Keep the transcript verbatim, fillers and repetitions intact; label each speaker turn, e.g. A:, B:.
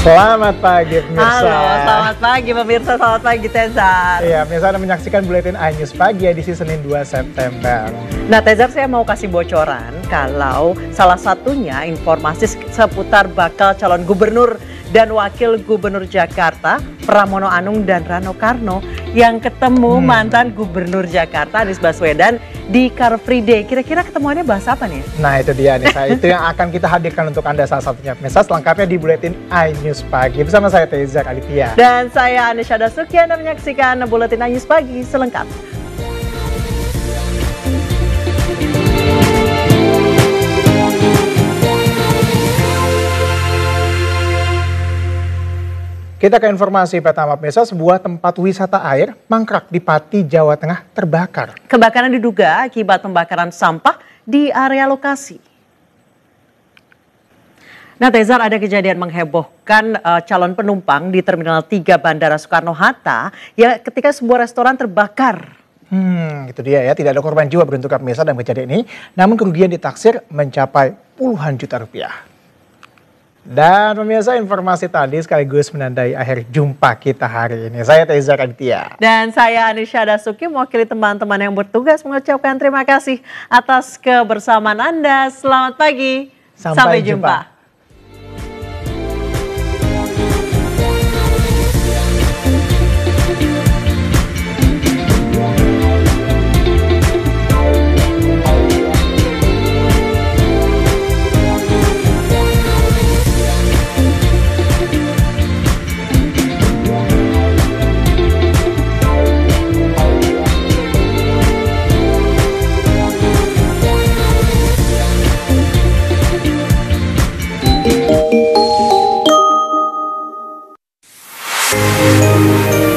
A: Selamat pagi pemirsa.
B: Halo, selamat pagi pemirsa, selamat pagi Tezar.
A: Iya, pemirsa Anda menyaksikan Buletin iNews Pagi edisi Senin dua September.
B: Nah Tezar, saya mau kasih bocoran kalau salah satunya informasi seputar bakal calon gubernur dan wakil gubernur Jakarta, Pramono Anung dan Rano Karno yang ketemu hmm. mantan gubernur Jakarta Anies Baswedan di Car Free Day. Kira-kira ketemuannya bahas apa nih?
A: Nah itu dia nih, saya itu yang akan kita hadirkan untuk Anda salah satunya. Pemirsa, selengkapnya di Buletin iNews Pagi bersama saya Teza Aditya.
B: Dan saya Anisha Dasuki, Anda menyaksikan Buletin iNews Pagi selengkapnya.
A: Kita ke informasi pertama pemirsa, sebuah tempat wisata air mangkrak di Pati, Jawa Tengah terbakar.
B: Kebakaran diduga akibat pembakaran sampah di area lokasi. Nah Tezar, ada kejadian menghebohkan uh, calon penumpang di Terminal tiga Bandara Soekarno-Hatta ya ketika sebuah restoran terbakar.
A: Hmm, itu dia ya, tidak ada korban jiwa beruntuk pemirsa dalam kejadian ini, namun kerugian ditaksir mencapai puluhan juta rupiah. Dan pemirsa, informasi tadi sekaligus menandai akhir jumpa kita hari ini. Saya Teza Aditya.
B: Dan saya Anisha Dasuki, mewakili teman-teman yang bertugas mengucapkan terima kasih atas kebersamaan Anda. Selamat pagi, sampai, sampai jumpa. jumpa.
C: We'll be right back.